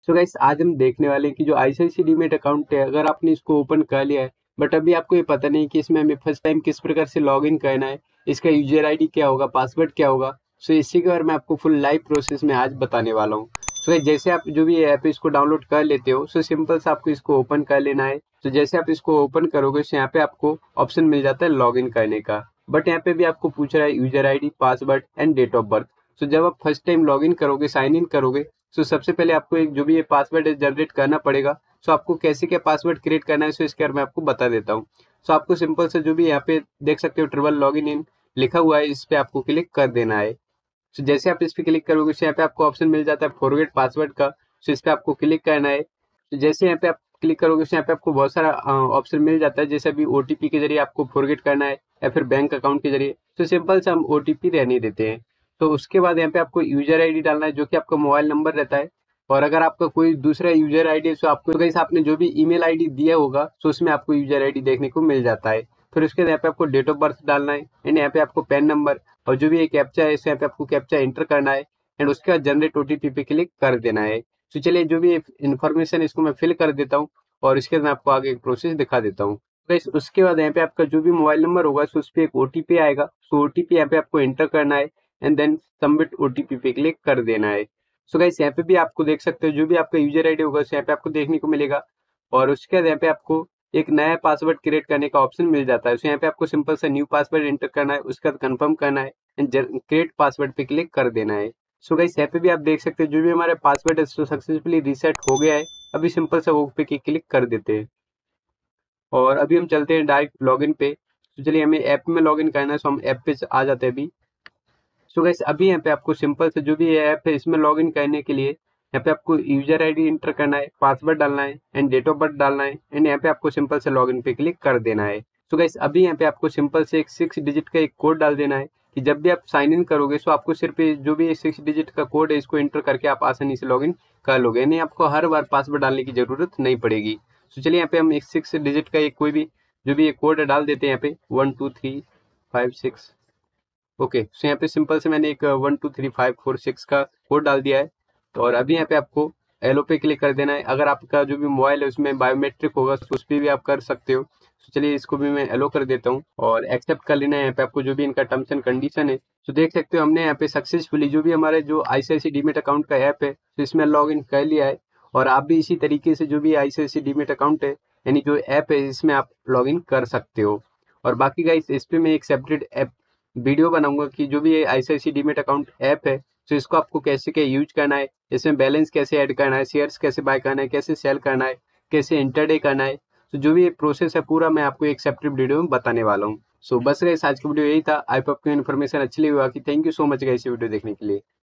So guys आज हम देखने वाले हैं कि जो आईसीआईसीआई डीमैट अकाउंट है, अगर आपने इसको ओपन कर लिया है बट अभी आपको ये पता नहीं कि इसमें हमें फर्स्ट टाइम किस प्रकार से लॉगिन करना है, इसका यूजर आईडी क्या होगा, पासवर्ड क्या होगा। सो इसी के बारे में आपको फुल लाइव प्रोसेस में आज बताने वाला हूँ। सो गाइस जैसे आप जो भी ऐप है इसको डाउनलोड कर लेते हो, सो सिंपल से आपको इसको ओपन कर लेना है। तो जैसे आप इसको ओपन करोगे तो यहाँ पे आपको ऑप्शन मिल जाता है लॉगिन करने का, बट यहाँ पे भी आपको पूछ रहा है user ID, password and date of birth. So जब आप फर्स्ट टाइम लॉगिन करोगे, साइन इन करोगे, सो सबसे पहले आपको एक जो भी ये पासवर्ड जनरेट करना पड़ेगा। सो आपको कैसे क्या पासवर्ड क्रिएट करना है, सो इसके बारे में आपको बता देता हूँ। सो आपको सिंपल से जो भी यहाँ पे देख सकते हो ट्रिपल लॉगिन इन लिखा हुआ है, इस पे आपको क्लिक कर देना है। सो जैसे आप इस पे क्लिक करोगे तो यहाँ पे आपको ऑप्शन मिल जाता है फॉरगेट पासवर्ड का। सो इस पे आपको क्लिक करना है। तो जैसे यहाँ पे आप क्लिक करोगे तो यहाँ पे आपको बहुत सारा ऑप्शन मिल जाता है, जैसे अभी ओटीपी के जरिए आपको फॉरगेट करना है या फिर बैंक अकाउंट के जरिए। तो सिंपल से हम ओटीपी रहने देते हैं। तो उसके बाद यहाँ पे आपको यूजर आईडी डालना है, जो कि आपका मोबाइल नंबर रहता है। और अगर आपका कोई दूसरा यूजर आईडी है तो आपको तो गाइस आपने जो भी ईमेल आईडी दिया होगा तो उसमें आपको यूजर आईडी देखने को मिल जाता है। फिर उसके बाद यहाँ पे आपको डेट ऑफ बर्थ डालना है एंड यहाँ पे आपको पैन नंबर और जो भी ये कैप्चा है इस यहाँ पे आपको कैप्चा एंटर करना है एंड उसके बाद जनरेट ओटीपी पे क्लिक कर देना है। तो चलिए जो भी इन्फॉर्मेशन इसको मैं फिल कर देता हूँ और इसके बाद मैं आपको आगे प्रोसेस दिखा देता हूँ। गाइस उसके बाद यहाँ पे आपका जो भी मोबाइल नंबर होगा तो उस पर एक ओटीपी आएगा। तो ओटीपी यहाँ पे आपको एंटर करना है एंड देन सबमिट ओटीपी पे क्लिक कर देना है। सो गाइस यहाँ पे भी आपको देख सकते हो जो भी आपका यूजर आईडी होगा यहाँ पे आपको देखने को मिलेगा। और उसके बाद यहाँ पे आपको एक नया पासवर्ड क्रिएट करने का ऑप्शन मिल जाता है। सो यहाँ पे आपको सिंपल सा न्यू पासवर्ड एंटर करना है, उसके बाद कंफर्म करना है एंड क्रिएट पासवर्ड पे क्लिक कर देना है। सो गाइस यहाँ पे भी आप देख सकते हो जो भी हमारा पासवर्ड है सो सक्सेसफुली रीसेट हो गया है। अभी सिंपल सा वो पे क्लिक कर देते हैं और अभी हम चलते हैं डायरेक्ट लॉगिन पे। तो चलिए हमें ऐप में लॉगिन करना है, सो हम ऐप पे आ जाते हैं अभी। सो गाइस अभी यहाँ पे आपको सिंपल से जो भी ये ऐप है इसमें लॉगिन करने के लिए यहाँ पे आपको यूजर आईडी एंटर करना है, पासवर्ड डालना है एंड डेट ऑफ बर्थ डालना है एंड यहाँ पे आपको सिंपल से लॉगिन पे क्लिक कर देना है। सो गाइस अभी यहाँ पे आपको सिंपल से एक 6 डिजिट का एक कोड डाल देना है कि जब भी आप साइन इन करोगे सो आपको सिर्फ ये जो भी 6 डिजिट का कोड है इसको एंटर करके आप आसानी से लॉगिन कर लोगे, यानी आपको हर बार पासवर्ड डालने की जरूरत नहीं पड़ेगी। सो चलिए यहाँ पे हम एक 6 डिजिट का एक कोई भी जो भी एक कोड डाल देते हैं यहाँ पे 12356। ओके सो यहाँ पे सिंपल से मैंने एक 123546 का कोड डाल दिया है। तो और अभी यहाँ पे आपको एलो पे क्लिक कर देना है। अगर आपका जो भी मोबाइल है उसमें बायोमेट्रिक होगा तो उस पर भी आप कर सकते हो। तो चलिए इसको भी मैं एलो कर देता हूँ और एक्सेप्ट कर लेना है यहाँ पे आपको जो भी इनका टर्म्स एंड कंडीशन है। तो देख सकते हो हमने यहाँ पे सक्सेसफुली जो भी हमारे जो आईसीआईसीआई डीमैट अकाउंट का ऐप है तो इसमें लॉग इन कर लिया है। और आप भी इसी तरीके से जो भी आईसीआईसीआई डीमैट अकाउंट है यानी जो ऐप है इसमें आप लॉग इन कर सकते हो। और बाकी गाइस इस पे मैं एक सेपरेट ऐप वीडियो बनाऊंगा कि जो भी ये आईसीआईसीआई डीमैट अकाउंट ऐप है तो इसको आपको कैसे क्या यूज करना है, इसमें बैलेंस कैसे ऐड करना है, शेयर्स कैसे बाय करना है, कैसे सेल करना है, कैसे इंटरडे करना है। तो जो भी ये प्रोसेस है पूरा मैं आपको एक सेपरेट वीडियो में बताने वाला हूँ। सो बस गाइस आज का वीडियो यही था। आई होप आपको इन्फॉर्मेशन अच्छी लगी होगा कि thank you so much guys ये वीडियो देखने के लिए।